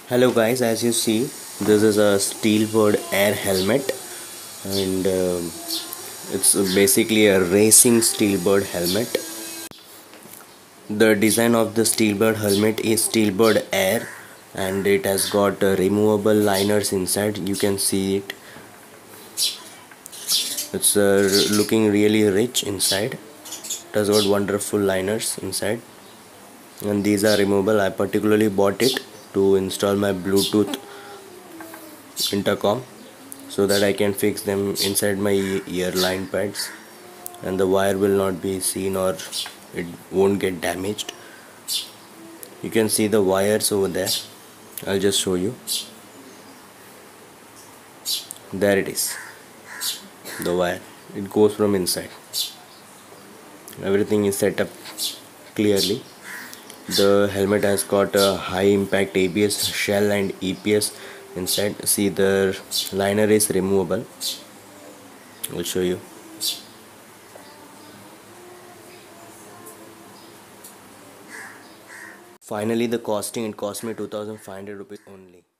Hello guys, as you see, this is a steelboard air helmet, and it's basically a racing steelboard helmet. The design of the steelboard helmet is steelboard air, and it has got removable liners inside. You can see it. It's looking really rich inside. It has got wonderful liners inside, and these are removable. I particularly bought it to install my Bluetooth intercom so that I can fix them inside my ear line pads, and the wire will not be seen or it won't get damaged. You can see the wires over there. I'll just show you. There it is, the wire. It goes from inside. Everything is set up clearly. The helmet has got a high impact ABS shell and EPS inside. See, the liner is removable. I'll show you. Finally, the costing, it cost me 2500 rupees only.